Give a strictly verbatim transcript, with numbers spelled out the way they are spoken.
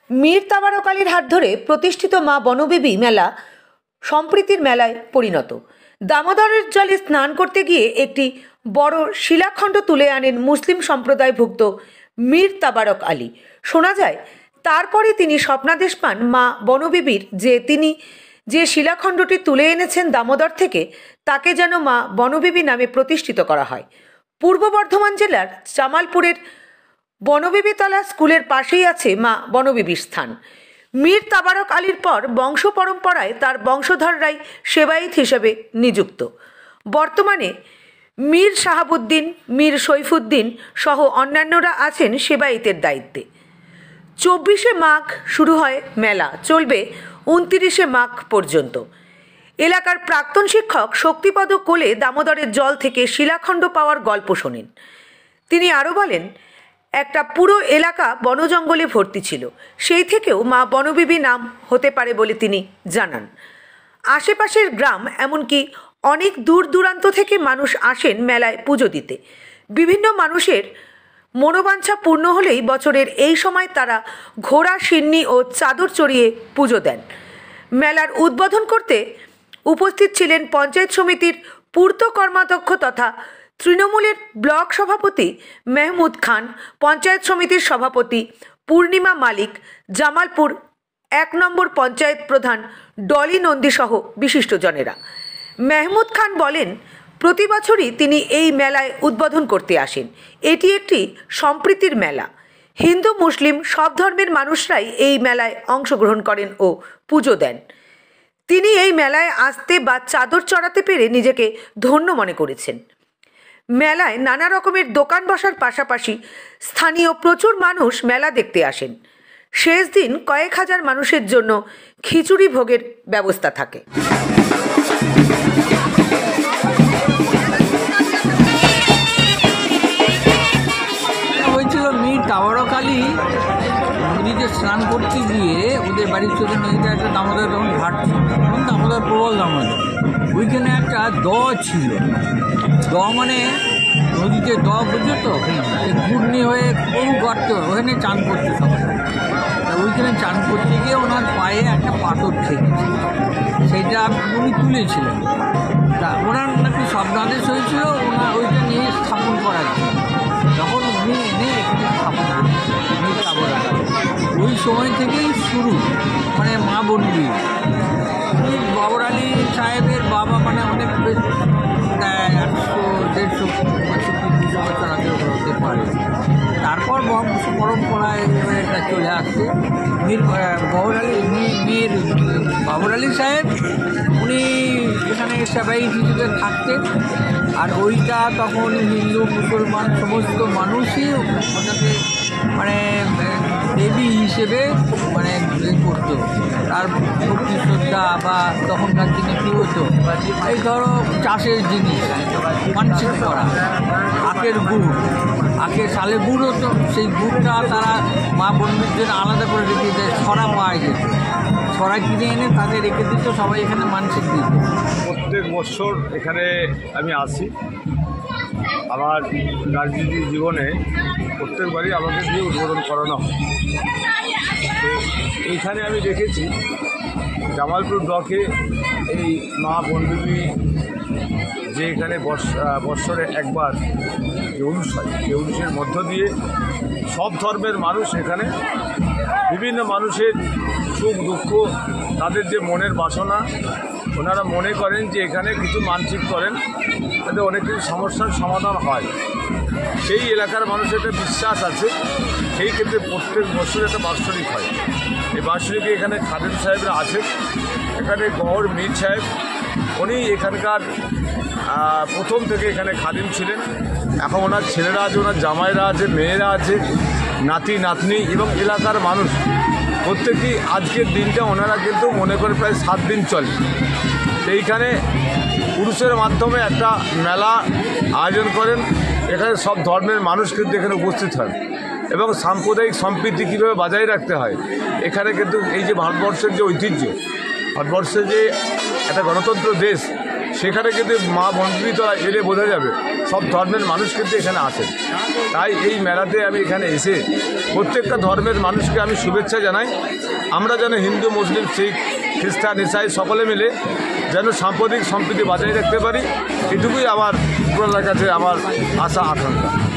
মীর তাবারক আলীর হাত ধরে প্রতিষ্ঠিত মা বনবিবি মেলা সম্প্রীতির মেলায় পরিণত। দামোদরের জলে স্নান করতে গিয়ে একটি বড় শিলাখণ্ড তুলে আনেন মুসলিম সম্প্রদায়ভুক্ত মীর তাবারক আলী। শোনা যায় তারপরে তিনি স্বপ্নাদেশ পান মা বনবিবির যে তিনি যে শিলাখণ্ডটি তুলে এনেছেন দামোদর থেকে তাকে যেন মা বনবিবি নামে প্রতিষ্ঠিত করা হয়। পূর্ব বর্ধমান জেলার জামালপুরের বনবিবিতলা স্কুলের পাশেই আছে মা বনবিবির স্থান। মীর তাবারক আলীর পর বংশ পরম্পরায় তার বংশধররাই সেবায়েত হিসেবে নিযুক্ত। বর্তমানে মীর শাহাবুদ্দিন, মীর সৈফুদ্দিন সহ অন্যান্যরা আছেন সেবায়েতের দায়িত্বে। চব্বিশে মাঘ শুরু হয় মেলা, চলবে উনত্রিশে মাঘ পর্যন্ত। এলাকার প্রাক্তন শিক্ষক শক্তিপদ কোলে দামোদরের জল থেকে শিলাখণ্ড পাওয়ার গল্প শোনেন। তিনি আরও বলেন, একটা পুরো এলাকা বনজঙ্গলে ভর্তি ছিল, সেই থেকেও মা বনবিবি নাম হতে পারে বলে তিনি জানান। আশেপাশের গ্রাম এমনকি অনেক দূর দূরান্ত থেকে মানুষ আসেন মেলায় পুজো দিতে। বিভিন্ন মানুষের মনোবাঞ্ছা পূর্ণ হলেই বছরের এই সময় তারা ঘোড়া, সিন্নি ও চাদর চড়িয়ে পুজো দেন। মেলার উদ্বোধন করতে উপস্থিত ছিলেন পঞ্চায়েত সমিতির পূর্ত কর্মাধ্যক্ষ তথা তৃণমূলের ব্লক সভাপতি মেহমুদ খান, পঞ্চায়েত সমিতির সভাপতি পূর্ণিমা মালিক, জামালপুর এক নম্বর পঞ্চায়েত প্রধান ডলি নন্দী সহ বিশিষ্টজনেরা। মেহমুদ খান বলেন, প্রতি বছরই তিনি এই মেলায় উদ্বোধন করতে আসেন। এটি একটি সম্প্রীতির মেলা। হিন্দু মুসলিম সব ধর্মের মানুষরাই এই মেলায় অংশগ্রহণ করেন ও পুজো দেন। তিনি এই মেলায় আসতে বা চাদর চড়াতে পেরে নিজেকে ধন্য মনে করেছেন। মেলায় নানা রকমের দোকান বসার পাশাপাশি স্থানীয় প্রচুর মানুষ মেলা দেখতে আসেন। শেষ দিন কয়েক হাজার মানুষের জন্য খিচুড়ি ভোগের ব্যবস্থা থাকে। হয়েছিল মীর তাবারক আলী নদীতে স্নান করতে গিয়ে ওদের বাড়ির চোখে নদীতে একটা দামোদর তখন ঘাট ছিল, তখন দামোদর প্রবল দামোদর, ওইখানে একটা দ ছিল। দ মানে নদীতে দ বুঝছো তো, ঘূর্ণি হয়ে বহু গর্ত, ওখানে চান করতে সবাই। ওইখানে চান করতে গিয়ে ওনার পায়ে একটা পাথর ঠেকেছে, সেইটা উনি তুলেছিলেন। তা ওনার নাকি স্বপ্নাদেশ হয়েছিল ওনার ওইটা নিয়ে স্থাপন করার জন্য। যখন উনি এনে এখানে স্থাপন করেছেন মীর তাবারক আলী, ওই সময় থেকেই শুরু, মানে মা বনবি। মীর বাবর আলী সাহেবের বাবা মানে অনেক বেশ একশো দেড়শো পঁয়ষট্টি দুশো বছর আগে হতে পারে। তারপর বংশ পরম্পরায় এটা চলে আসছে। মীর বাবর আলী মীর বাবর আলী সাহেব উনি এখানে সেবায়েত হিসেবে থাকতেন। আর ওইটা তখন হিন্দু মুসলমান সমস্ত মানুষই ওটাকে মানে দেবী হিসেবে মানে করতো। তার ভক্তি শ্রদ্ধা বা তখনকার দিনে কী হতো, এই ধরো চাষের জিনিস মানসিক করা, আখের গুড়, আখের সালে গুড় হতো, সেই গুড়টা তারা মা বন্ধুর জন্য আলাদা করে রেখে দেয়। ছড়া পাওয়া যেত, ছড়া কিনে এনে তাদের রেখে দিত, সবাই এখানে মানসিক দিত। প্রত্যেক বছর এখানে আমি আসি। আমার রাজনীতির জীবনে প্রত্যেকবারই আমাকে দিয়ে উদ্বোধন করানো হয়। তো এইখানে আমি দেখেছি জামালপুর ব্লকে এই মা বনবিবি যে এখানে বৎসরে একবার যে উরুষ হয়, সেই উরুষের মধ্য দিয়ে সব ধর্মের মানুষ এখানে, বিভিন্ন মানুষের সুখ দুঃখ, তাদের যে মনের বাসনা, ওনারা মনে করেন যে এখানে কিছু মানসিক করেন তাদের অনেক কিছু সমস্যার সমাধান হয়। সেই এলাকার মানুষের একটা বিশ্বাস আছে, সেই ক্ষেত্রে প্রত্যেক বছর একটা বাৎসরিক হয়। এই বাৎসরিকে এখানে খাদেম সাহেবরা আছেন। এখানে গওহর মীর সাহেব, উনি এখানকার প্রথম থেকে এখানে খাদিম ছিলেন। এখন ওনার ছেলেরা আছে, ওনার জামাইরা আছে, মেয়েরা আছে, নাতি নাতনি এবং এলাকার মানুষ প্রত্যেকেই আজকের দিনটা ওনারা কিন্তু মনে করে প্রায় সাত দিন চলে। এইখানে পুরুষের মাধ্যমে একটা মেলা আয়োজন করেন। এখানে সব ধর্মের মানুষ কিন্তু এখানে উপস্থিত হয় এবং সাম্প্রদায়িক সম্প্রীতি কীভাবে বজায় রাখতে হয় এখানে কিন্তু এই যে ভারতবর্ষের যে ঐতিহ্য, ভারতবর্ষের যে একটা গণতন্ত্র দেশ, সেখানে কিন্তু মা বন্ধুরা এলে বোঝা যাবে সব ধর্মের মানুষ কিন্তু এখানে আসেন। তাই এই মেলাতে আমি এখানে এসে প্রত্যেকটা ধর্মের মানুষকে আমি শুভেচ্ছা জানাই। আমরা যেন হিন্দু, মুসলিম, শিখ, খ্রিস্টান, ইসাই সকলে মিলে যেন সাম্প্রদায়িক সম্প্রীতি বজায় রাখতে পারি, এটুকুই আমার উপরওয়ালার কাছে আমার আশা আকাঙ্ক্ষা।